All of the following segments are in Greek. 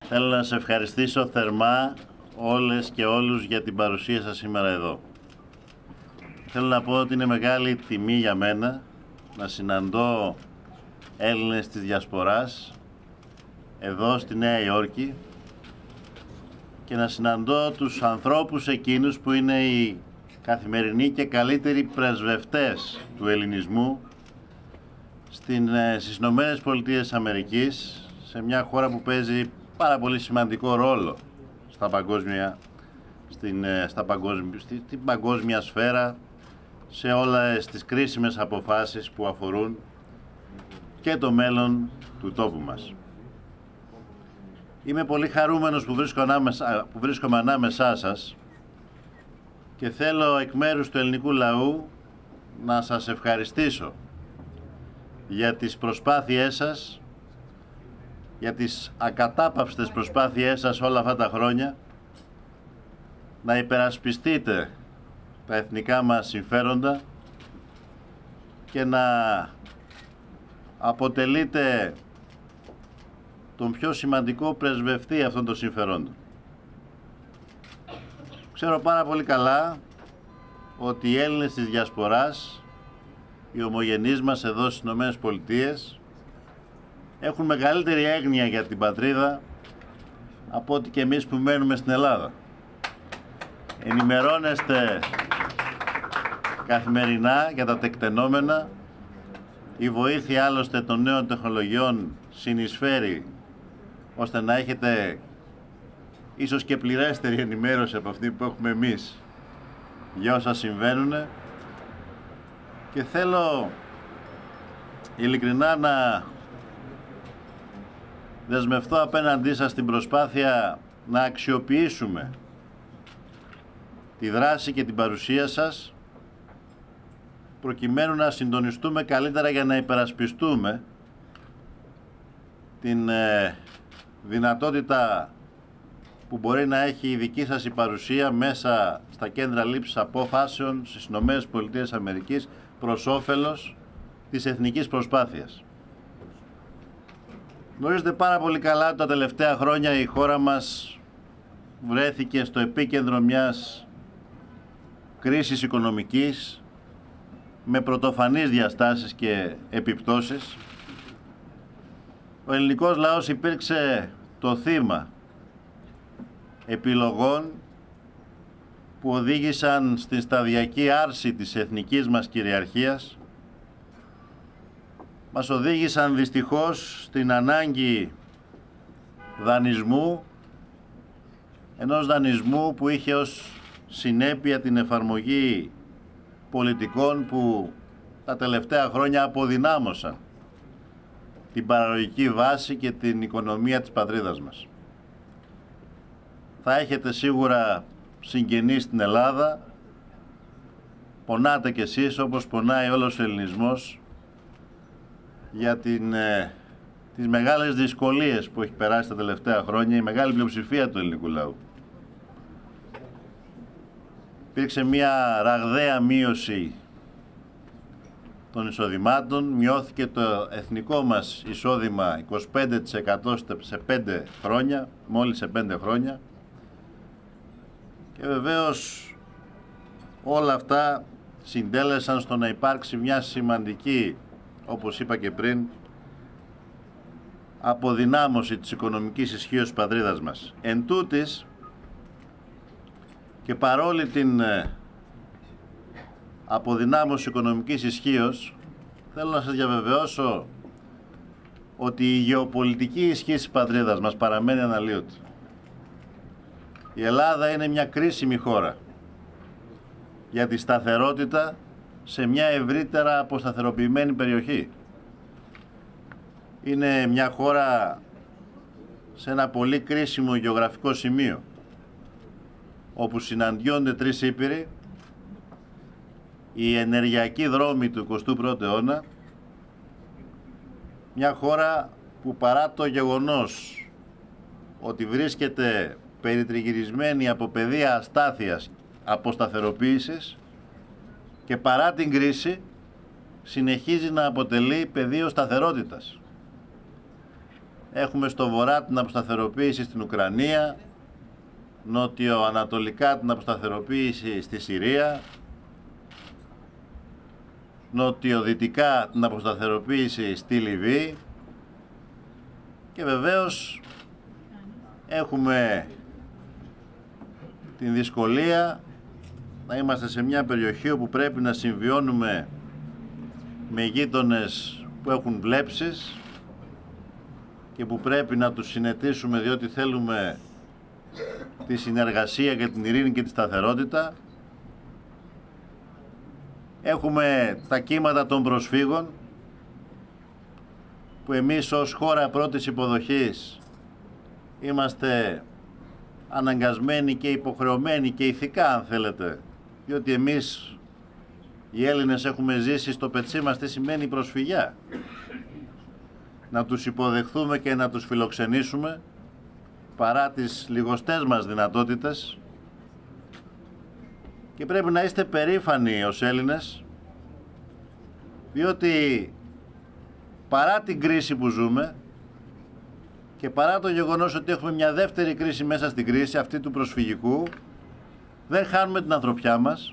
Θέλω να σε ευχαριστήσω θερμά όλες και όλους για την παρουσία σας σήμερα εδώ. Θέλω να πω ότι είναι μεγάλη τιμή για μένα να συναντώ Έλληνες της Διασποράς εδώ στη Νέα Υόρκη και να συναντώ τους ανθρώπους εκείνους που είναι οι καθημερινοί και καλύτεροι πρεσβευτές του ελληνισμού στις Ηνωμένες Πολιτείες Αμερικής, σε μια χώρα που παίζει πάρα πολύ σημαντικό ρόλο στην παγκόσμια σφαίρα, σε όλες τις κρίσιμες αποφάσεις που αφορούν και το μέλλον του τόπου μας. Είμαι πολύ χαρούμενος που βρίσκομαι ανάμεσά σας και θέλω εκ μέρους του ελληνικού λαού να σας ευχαριστήσω για τις προσπάθειές σας, για τις ακατάπαυστες προσπάθειές σας όλα αυτά τα χρόνια να υπερασπιστείτε τα εθνικά μας συμφέροντα και να αποτελείτε τον πιο σημαντικό πρεσβευτή αυτών των συμφερόντων. Ξέρω πάρα πολύ καλά ότι οι Έλληνες της Διασποράς, οι ομογενείς μας εδώ στις Ηνωμένες Πολιτείες, έχουν μεγαλύτερη έγνοια για την πατρίδα από ότι και εμείς που μένουμε στην Ελλάδα. Ενημερώνεστε καθημερινά για τα τεκτενόμενα. Η βοήθεια άλλωστε των νέων τεχνολογιών συνεισφέρει ώστε να έχετε ίσως και πληρέστερη ενημέρωση από αυτή που έχουμε εμείς για όσα συμβαίνουν, και θέλω ειλικρινά να δεσμευτώ απέναντί σας στην προσπάθεια να αξιοποιήσουμε τη δράση και την παρουσία σας προκειμένου να συντονιστούμε καλύτερα για να υπερασπιστούμε την δυνατότητα που μπορεί να έχει η δική σας η παρουσία μέσα στα κέντρα λήψης αποφάσεων στις Ηνωμένες Πολιτείες Αμερικής προς όφελος της εθνικής προσπάθειας. Γνωρίζετε πάρα πολύ καλά ότι τα τελευταία χρόνια η χώρα μας βρέθηκε στο επίκεντρο μιας κρίσης οικονομικής με πρωτοφανείς διαστάσεις και επιπτώσεις. Ο ελληνικός λαός υπήρξε το θύμα επιλογών που οδήγησαν στην σταδιακή άρση της εθνικής μας κυριαρχίας, μας οδήγησαν δυστυχώς στην ανάγκη δανεισμού, ενός δανεισμού που είχε ως συνέπεια την εφαρμογή πολιτικών που τα τελευταία χρόνια αποδυνάμωσαν την παραγωγική βάση και την οικονομία της πατρίδας μας. Θα έχετε σίγουρα συγγενείς στην Ελλάδα, πονάτε κι εσείς όπως πονάει όλος ο ελληνισμός για τις μεγάλες δυσκολίες που έχει περάσει τα τελευταία χρόνια η μεγάλη πλειοψηφία του ελληνικού λαού. Υπήρξε μια ραγδαία μείωση των εισοδημάτων, μειώθηκε το εθνικό μας εισόδημα 25% σε 5 χρόνια, μόλις σε 5 χρόνια, και βεβαίως όλα αυτά συντέλεσαν στο να υπάρξει μια σημαντική, όπως είπα και πριν, αποδυνάμωση της οικονομικής ισχύως της πατρίδας μας. Εν τούτης, και παρόλη την αποδυνάμωση οικονομικής ισχύως, θέλω να σας διαβεβαιώσω ότι η γεωπολιτική ισχύ της πατρίδας μας παραμένει αναλύωτη. Η Ελλάδα είναι μια κρίσιμη χώρα για τη σταθερότητα σε μια ευρύτερα αποσταθεροποιημένη περιοχή. Είναι μια χώρα σε ένα πολύ κρίσιμο γεωγραφικό σημείο, όπου συναντιόνται τρεις ήπειροι, οι ενεργειακοί δρόμοι του 21ου αιώνα, μια χώρα που παρά το γεγονός ότι βρίσκεται περιτριγυρισμένη από πεδία αστάθειας, αποσταθεροποίησης, και παρά την κρίση συνεχίζει να αποτελεί πεδίο σταθερότητας. Έχουμε στο βορρά την αποσταθεροποίηση στην Ουκρανία, νότιο-ανατολικά την αποσταθεροποίηση στη Συρία, νότιο-δυτικά την αποσταθεροποίηση στη Λιβύη και βεβαίως έχουμε την δυσκολία να είμαστε σε μια περιοχή όπου πρέπει να συμβιώνουμε με γείτονες που έχουν βλέψεις και που πρέπει να τους συνετίσουμε διότι θέλουμε τη συνεργασία για την ειρήνη και τη σταθερότητα. Έχουμε τα κύματα των προσφύγων που εμείς ως χώρα πρώτης υποδοχής είμαστε αναγκασμένοι και υποχρεωμένοι και ηθικά, αν θέλετε, διότι εμείς οι Έλληνες έχουμε ζήσει στο πετσί μας τι σημαίνει προσφυγιά. Να τους υποδεχθούμε και να τους φιλοξενήσουμε παρά τις λιγοστές μας δυνατότητες και πρέπει να είστε περήφανοι ως Έλληνες διότι παρά την κρίση που ζούμε και παρά το γεγονός ότι έχουμε μια δεύτερη κρίση μέσα στην κρίση, αυτή του προσφυγικού, δεν χάνουμε την ανθρωπιά μας.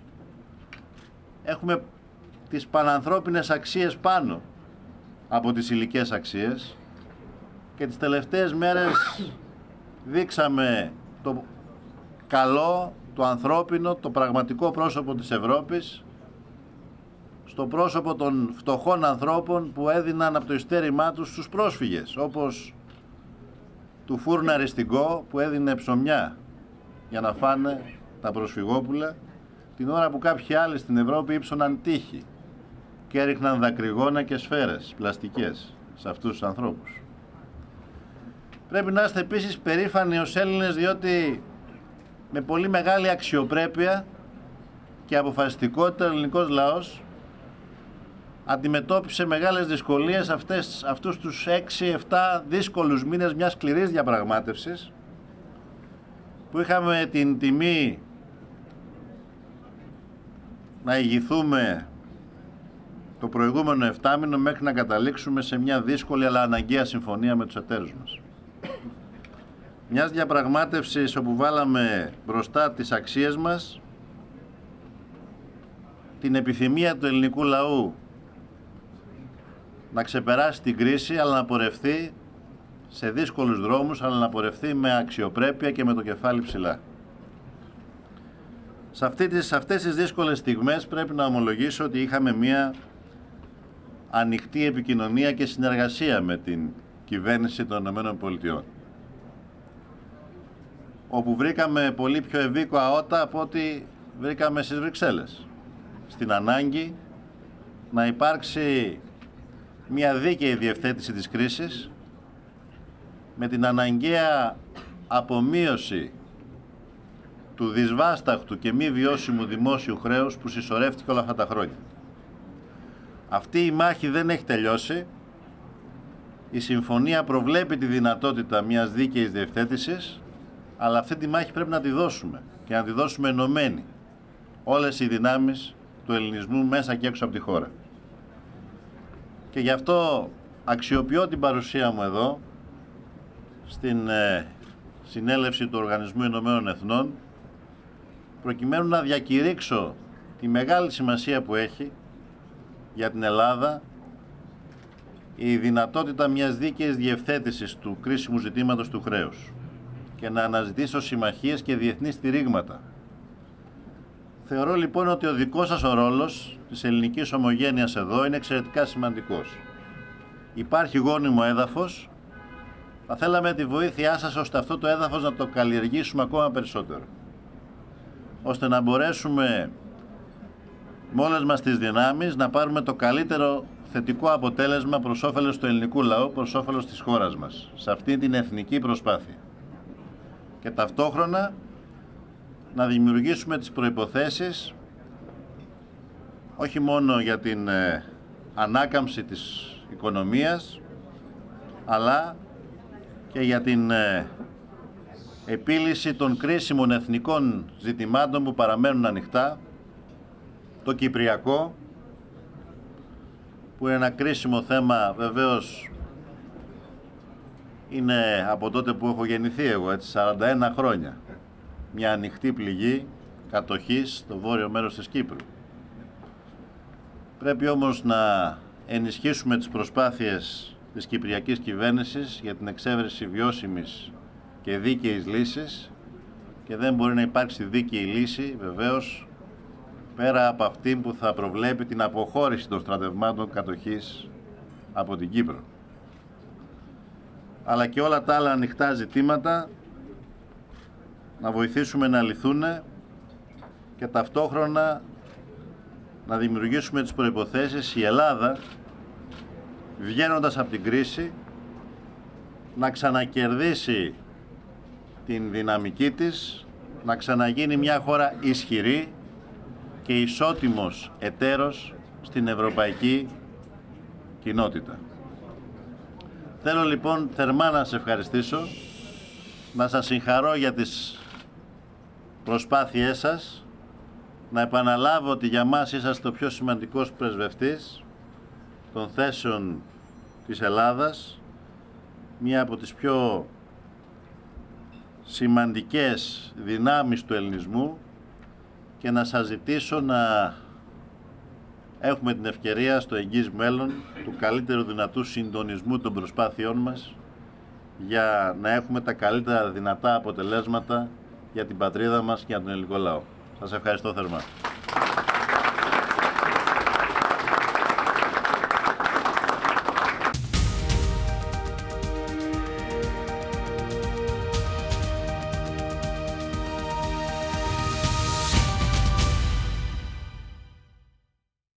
Έχουμε τις πανανθρώπινες αξίες πάνω από τις υλικές αξίες και τις τελευταίες μέρες δείξαμε το καλό, το ανθρώπινο, το πραγματικό πρόσωπο της Ευρώπης στο πρόσωπο των φτωχών ανθρώπων που έδιναν από το ειστέρημά τους στους πρόσφυγες, όπως του Φούρναρη στην Κο που έδινε ψωμιά για να φάνε τα προσφυγόπουλα την ώρα που κάποιοι άλλοι στην Ευρώπη ύψωναν τείχη και έριχναν δακρυγόνα και σφαίρες πλαστικές σε αυτούς τους ανθρώπους. Πρέπει να είστε επίσης περήφανοι ως Έλληνες διότι με πολύ μεγάλη αξιοπρέπεια και αποφασιστικότητα ο ελληνικός λαός αντιμετώπισε μεγάλες δυσκολίες αυτούς τους 6-7 δύσκολους μήνες μιας σκληρής διαπραγμάτευσης που είχαμε την τιμή να ηγηθούμε το προηγούμενο 7μηνο μέχρι να καταλήξουμε σε μια δύσκολη αλλά αναγκαία συμφωνία με τους εταίρους μας. Μιας διαπραγμάτευσης όπου βάλαμε μπροστά τις αξίες μας, την επιθυμία του ελληνικού λαού να ξεπεράσει την κρίση αλλά να πορευτεί σε δύσκολους δρόμους, αλλά να πορευτεί με αξιοπρέπεια και με το κεφάλι ψηλά. Σε αυτές τις δύσκολες στιγμές πρέπει να ομολογήσω ότι είχαμε μια ανοιχτή επικοινωνία και συνεργασία με την κυβέρνηση των ΗΠΑ, όπου βρήκαμε πολύ πιο ευήκοα ότα από ό,τι βρήκαμε στις Βρυξέλλες, στην ανάγκη να υπάρξει μια δίκαιη διευθέτηση της κρίσης με την αναγκαία απομείωση του δυσβάσταχτου και μη βιώσιμου δημόσιου χρέους που συσσωρεύτηκε όλα αυτά τα χρόνια. Αυτή η μάχη δεν έχει τελειώσει. Η συμφωνία προβλέπει τη δυνατότητα μιας δίκαιης διευθέτησης, αλλά αυτή τη μάχη πρέπει να τη δώσουμε και να τη δώσουμε ενωμένη όλες οι δυνάμεις του ελληνισμού μέσα και έξω από τη χώρα. Και γι' αυτό αξιοποιώ την παρουσία μου εδώ στην συνέλευση του Οργανισμού Ηνωμένων Εθνών προκειμένου να διακηρύξω τη μεγάλη σημασία που έχει για την Ελλάδα η δυνατότητα μιας δίκαιης διευθέτησης του κρίσιμου ζητήματος του χρέους και να αναζητήσω συμμαχίες και διεθνή στηρίγματα. Θεωρώ λοιπόν ότι ο δικός σας ο ρόλος της ελληνικής ομογένειας εδώ είναι εξαιρετικά σημαντικός. Υπάρχει γόνιμο έδαφος, θα θέλαμε τη βοήθειά σας ώστε αυτό το έδαφος να το καλλιεργήσουμε ακόμα περισσότερο, ώστε να μπορέσουμε με όλες μας τις δυνάμεις να πάρουμε το καλύτερο θετικό αποτέλεσμα προς όφελος του ελληνικού λαού, προς όφελος της χώρας μας, σε αυτή την εθνική προσπάθεια. Και ταυτόχρονα να δημιουργήσουμε τις προϋποθέσεις όχι μόνο για την ανάκαμψη της οικονομίας, αλλά και για την επίλυση των κρίσιμων εθνικών ζητημάτων που παραμένουν ανοιχτά, το Κυπριακό, που είναι ένα κρίσιμο θέμα βεβαίως είναι από τότε που έχω γεννηθεί εγώ, έτσι, 41 χρόνια. Μια ανοιχτή πληγή κατοχής στο βόρειο μέρος της Κύπρου. Πρέπει όμως να ενισχύσουμε τις προσπάθειες της κυπριακής κυβέρνησης για την εξέβρεση βιώσιμης και δίκαιης λύσης, και δεν μπορεί να υπάρξει δίκαιη λύση, βεβαίως, πέρα από αυτή που θα προβλέπει την αποχώρηση των στρατευμάτων κατοχής από την Κύπρο. Αλλά και όλα τα άλλα ανοιχτά ζητήματα να βοηθήσουμε να λυθούν και ταυτόχρονα να δημιουργήσουμε τις προϋποθέσεις η Ελλάδα, βγαίνοντας από την κρίση, να ξανακερδίσει την δυναμική της, να ξαναγίνει μια χώρα ισχυρή και ισότιμος εταίρος στην ευρωπαϊκή κοινότητα. Θέλω λοιπόν θερμά να σας ευχαριστήσω, να σας συγχαρώ για τις προσπάθειές σας, να επαναλάβω ότι για μας είσαστε ο πιο σημαντικός πρεσβευτής των θέσεων της Ελλάδας, μία από τις πιο σημαντικές δυνάμεις του ελληνισμού, και να σας ζητήσω να έχουμε την ευκαιρία στο εγγύς μέλλον του καλύτερου δυνατού συντονισμού των προσπάθειών μας για να έχουμε τα καλύτερα δυνατά αποτελέσματα για την πατρίδα μας και για τον ελληνικό λαό. Σας ευχαριστώ θερμά.